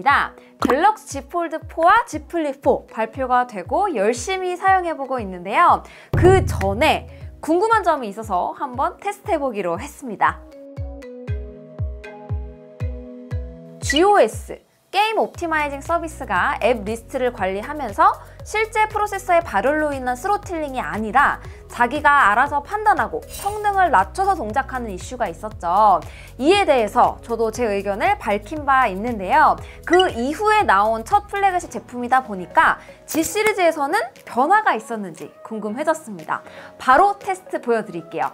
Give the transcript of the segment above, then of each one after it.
있습니다. 갤럭시 Z 폴드 4와 Z 플립 4 발표가 되고 열심히 사용해보고 있는데요. 그 전에 궁금한 점이 있어서 한번 테스트해보기로 했습니다. GOS 게임 옵티마이징 서비스가 앱 리스트를 관리하면서 실제 프로세서의 발열로 인한 스로틀링이 아니라 자기가 알아서 판단하고 성능을 낮춰서 동작하는 이슈가 있었죠. 이에 대해서 저도 제 의견을 밝힌 바 있는데요. 그 이후에 나온 첫 플래그십 제품이다 보니까 G 시리즈에서는 변화가 있었는지 궁금해졌습니다. 바로 테스트 보여드릴게요.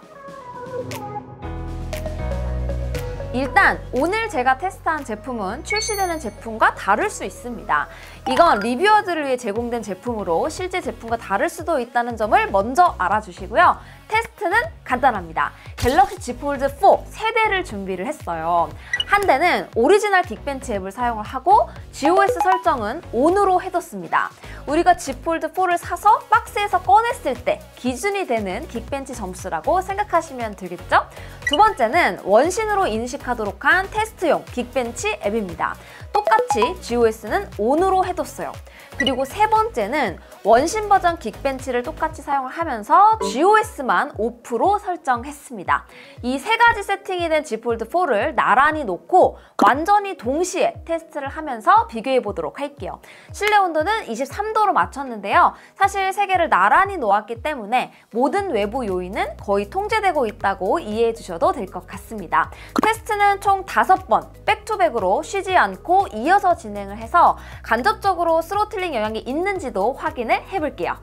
일단 오늘 제가 테스트한 제품은 출시되는 제품과 다를 수 있습니다. 이건 리뷰어들을 위해 제공된 제품으로 실제 제품과 다를 수도 있다는 점을 먼저 알아주시고요. 테스트는 간단합니다. 갤럭시 Z 폴드 4 3대를 준비를 했어요. 한 대는 오리지널 긱벤치 앱을 사용을 하고 GOS 설정은 ON으로 해뒀습니다. 우리가 Z 폴드 4를 사서 박스에서 꺼냈을 때 기준이 되는 긱벤치 점수라고 생각하시면 되겠죠? 두 번째는 원신으로 인식하도록 한 테스트용 긱벤치 앱입니다. 똑같이 GOS는 ON으로 해뒀어요. 그리고 세 번째는 원신 버전 긱벤치를 똑같이 사용을 하면서 GOS만 오프로 설정했습니다. 이 세 가지 세팅이 된 Z 폴드 4를 나란히 놓고 완전히 동시에 테스트를 하면서 비교해 보도록 할게요. 실내 온도는 23도로 맞췄는데요. 사실 세 개를 나란히 놓았기 때문에 모든 외부 요인은 거의 통제되고 있다고 이해해 주셔도 될 것 같습니다. 테스트는 총 5번 백투백으로 쉬지 않고 이어서 진행을 해서 간접적으로 스로틀링 영향이 있는지도 확인을 해볼게요.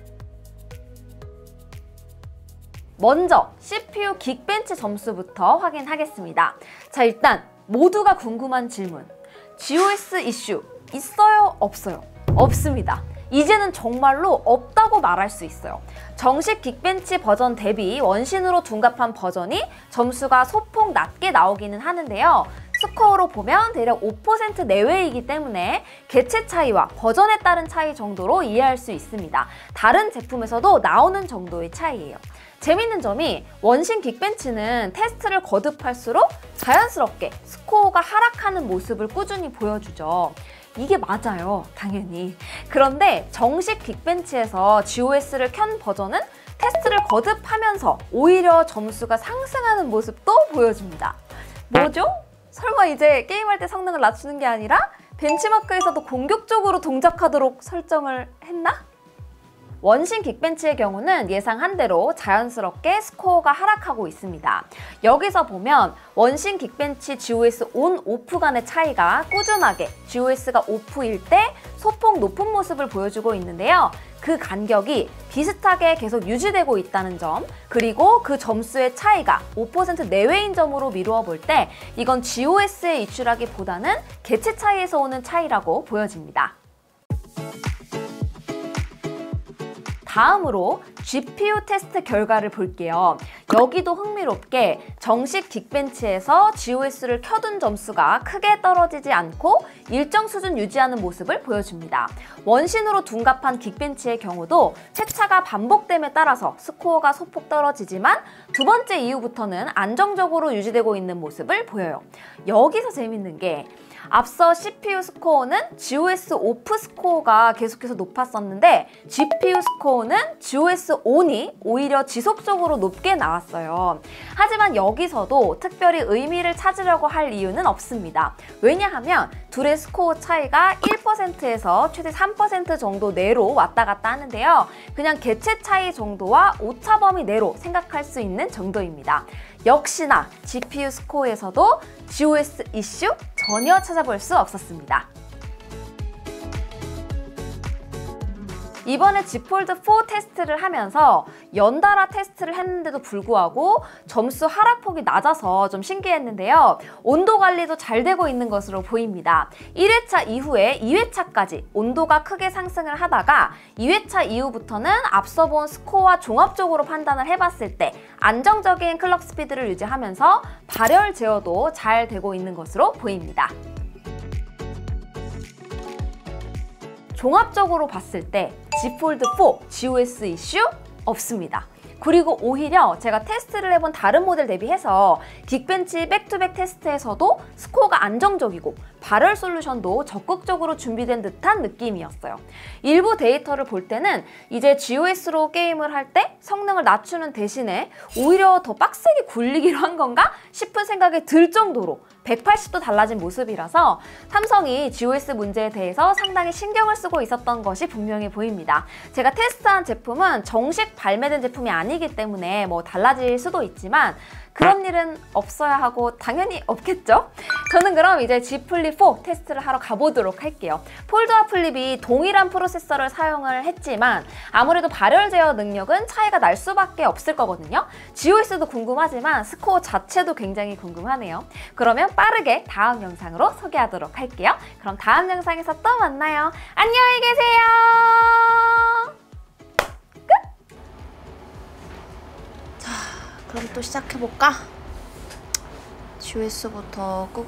먼저 CPU 긱벤치 점수부터 확인하겠습니다. 자, 일단 모두가 궁금한 질문. GOS 이슈 있어요? 없어요? 없습니다. 이제는 정말로 없다고 말할 수 있어요. 정식 긱벤치 버전 대비 원신으로 둔갑한 버전이 점수가 소폭 낮게 나오기는 하는데요. 스코어로 보면 대략 5% 내외이기 때문에 개체 차이와 버전에 따른 차이 정도로 이해할 수 있습니다. 다른 제품에서도 나오는 정도의 차이예요. 재밌는 점이 원신 긱벤치는 테스트를 거듭할수록 자연스럽게 스코어가 하락하는 모습을 꾸준히 보여주죠. 이게 맞아요, 당연히. 그런데 정식 긱벤치에서 GOS를 켠 버전은 테스트를 거듭하면서 오히려 점수가 상승하는 모습도 보여줍니다. 뭐죠? 설마 이제 게임할 때 성능을 낮추는 게 아니라 벤치마크에서도 공격적으로 동작하도록 설정을 했나? 원신 긱벤치의 경우는 예상한 대로 자연스럽게 스코어가 하락하고 있습니다. 여기서 보면 원신 긱벤치 GOS ON, OFF 간의 차이가 꾸준하게 GOS가 OFF일 때 소폭 높은 모습을 보여주고 있는데요. 그 간격이 비슷하게 계속 유지되고 있다는 점, 그리고 그 점수의 차이가 5% 내외인 점으로 미루어 볼 때 이건 GOS의 이슈라기보다는 개체 차이에서 오는 차이라고 보여집니다. 다음으로 GPU 테스트 결과를 볼게요. 여기도 흥미롭게 정식 긱벤치에서 GOS를 켜둔 점수가 크게 떨어지지 않고 일정 수준 유지하는 모습을 보여줍니다. 원신으로 둔갑한 긱벤치의 경우도 세차가 반복됨에 따라서 스코어가 소폭 떨어지지만 두 번째 이후부터는 안정적으로 유지되고 있는 모습을 보여요. 여기서 재밌는 게 앞서 CPU 스코어는 GOS 오프 스코어가 계속해서 높았었는데 GPU 스코어는 GOS ON이 오히려 지속적으로 높게 나왔어요. 하지만 여기서도 특별히 의미를 찾으려고 할 이유는 없습니다. 왜냐하면 둘의 스코어 차이가 1%에서 최대 3% 정도 내로 왔다 갔다 하는데요. 그냥 개체 차이 정도와 오차 범위 내로 생각할 수 있는 정도입니다. 역시나 GPU 스코어에서도 GOS 이슈 전혀 찾아볼 수 없었습니다. 이번에 Z 폴드 4 테스트를 하면서 연달아 테스트를 했는데도 불구하고 점수 하락폭이 낮아서 좀 신기했는데요. 온도 관리도 잘 되고 있는 것으로 보입니다. 1회차 이후에 2회차까지 온도가 크게 상승을 하다가 2회차 이후부터는 앞서 본 스코어와 종합적으로 판단을 해봤을 때 안정적인 클럭 스피드를 유지하면서 발열 제어도 잘 되고 있는 것으로 보입니다. 종합적으로 봤을 때 Z 폴드 4 GOS 이슈 없습니다. 그리고 오히려 제가 테스트를 해본 다른 모델 대비해서 긱벤치 백투백 테스트에서도 스코어가 안정적이고 발열 솔루션도 적극적으로 준비된 듯한 느낌이었어요. 일부 데이터를 볼 때는 이제 GOS로 게임을 할 때 성능을 낮추는 대신에 오히려 더 빡세게 굴리기로 한 건가 싶은 생각이 들 정도로 180도 달라진 모습이라서 삼성이 GOS 문제에 대해서 상당히 신경을 쓰고 있었던 것이 분명히 보입니다. 제가 테스트한 제품은 정식 발매된 제품이 아니기 때문에 뭐 달라질 수도 있지만 그런 일은 없어야 하고 당연히 없겠죠? 저는 그럼 이제 Z 플립 4 테스트를 하러 가보도록 할게요. 폴드와 플립이 동일한 프로세서를 사용을 했지만 아무래도 발열 제어 능력은 차이가 날 수밖에 없을 거거든요. GOS도 궁금하지만 스코어 자체도 굉장히 궁금하네요. 그러면 빠르게 다음 영상으로 소개하도록 할게요. 그럼 다음 영상에서 또 만나요. 안녕히 계세요. 그럼 또 시작해볼까? GOS부터 끄고.